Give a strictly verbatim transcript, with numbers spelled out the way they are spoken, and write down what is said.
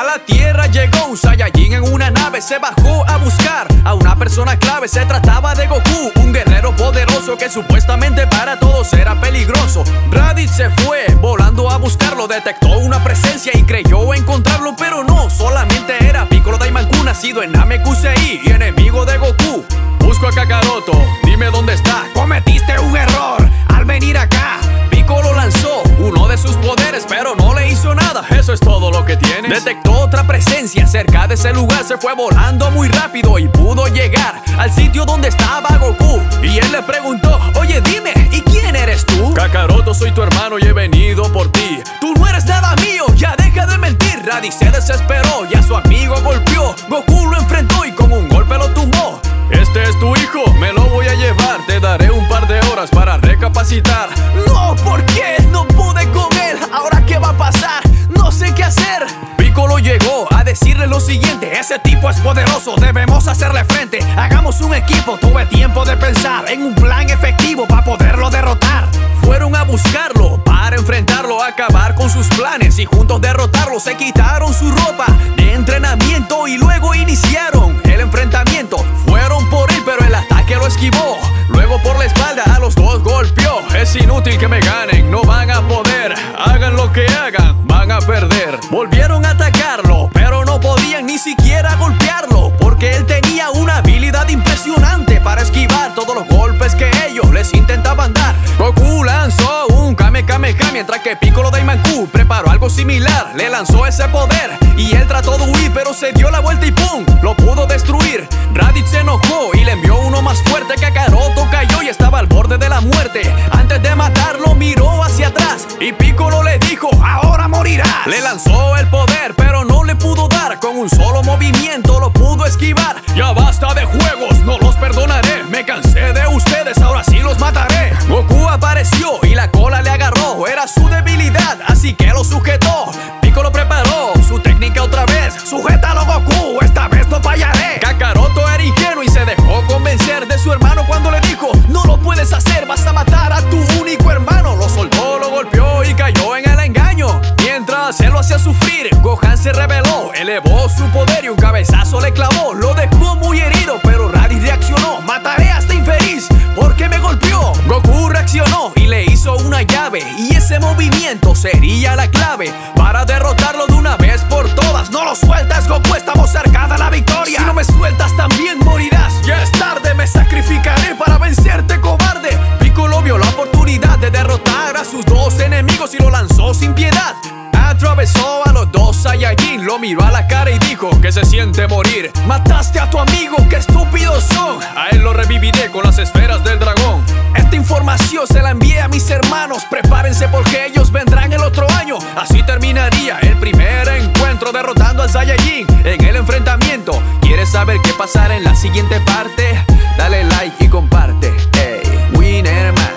A la tierra llegó un Saiyajin en una nave. Se bajó a buscar a una persona clave. Se trataba de Goku, un guerrero poderoso que supuestamente para todos era peligroso. Raditz se fue volando a buscarlo. Detectó una presencia y creyó encontrarlo, pero no, solamente era Piccolo Daimaku, nacido en Namekusei y enemigo de Goku. Busco a Kakaroto, dime dónde está. Cometiste un error al venir acá. Piccolo lanzó uno de sus poderes, pero no le hizo nada. Eso es todo lo que tienes. Detectó otra presencia cerca de ese lugar. Se fue volando muy rápido y pudo llegar al sitio donde estaba Goku. Y él le preguntó, oye, dime, ¿y quién eres tú? Kakaroto, soy tu hermano y he venido por ti. Tú no eres nada mío, ya deja de mentir. Raditz se desesperó y a su amigo golpeó. Goku lo enfrentó y con un golpe lo tumbó. Este es tu hijo, me lo voy a llevar. Te daré un par de horas para recapacitar. No, ¿por qué? No pude con él. ¿Ahora qué va a pasar? No sé qué hacer. Piccolo llegó a decirle lo siguiente: ese tipo es poderoso, debemos hacerle frente. Hagamos un equipo, tuve tiempo de pensar en un plan efectivo para poderlo derrotar. Fueron a buscarlo para enfrentarlo, acabar con sus planes y juntos derrotarlo. Se quitaron su ropa de entrenamiento y luego iniciaron el enfrentamiento. Fueron por él, pero el ataque lo esquivó. Luego por la espalda a los dos golpeó. Es inútil que me ganen, no van a poder. Hagan lo que hagan, van a perder. Volvieron a atacarlo, pero no podían ni siquiera golpearlo, porque él tenía una habilidad impresionante para esquivar todos los golpes que ellos les intentaban dar. Goku lanzó un Kame Kame Kame, mientras que Piccolo Daimaku preparó algo similar. Le lanzó ese poder y él trató de huir, pero se dio la vuelta y ¡pum! Lo pudo destruir. Raditz se enojó y le envió uno más fuerte. Kakaroto cayó y estaba al borde de la muerte. Antes de matarlo miró hacia atrás y Piccolo le dijo, ahora morirás. Le lanzó el poder, pero no le pudo dar. Con un solo movimiento lo pudo esquivar. Ya basta de juegos, no los perdonaré. Me cansé de ustedes, ahora sí los mataré. Goku apareció y la cola le agarró. Era su debilidad, así que lo sujetó. Piccolo preparó su técnica otra vez. Sujétalo, Goku, esta vez no fallaré. Kakaroto era ingenuo y se dejó convencer de su hermano cuando le dijo, no lo puedes hacer, vas a matar a tu único hermano. Lo soltó, lo golpeó y cayó en el engaño. Mientras él lo hacía sufrir, Gohan se rebeló, elevó su poder y un cabezazo le clavó. Lo dejó muy herido, pero Raditz reaccionó. Mataré a este infeliz porque me golpeó. Goku reaccionó y le hizo una llave, y ese movimiento sería la clave para derrotarlo de una vez por todas. No lo sueltas, Goku, estamos cerca de la victoria. Si no me sueltas también morirás. Ya es tarde, me sacrificaré para vencerte, cobarde. Piccolo vio la oportunidad de derrotar a sus dos enemigos y lo lanzó sin piedad. Atravesó a los dos Saiyajin, lo miró a la cara y dijo que se siente morir. Mataste a tu amigo, qué estúpidos son. A él lo reviviré con las esferas del dragón. Esta información se la envié a mis hermanos. Prepárense porque ellos vendrán el otro año. Así terminaría el primer encuentro, derrotando al Saiyajin en el enfrentamiento. ¿Quieres saber qué pasará en la siguiente parte? Dale like y comparte. Hey, Winner Man.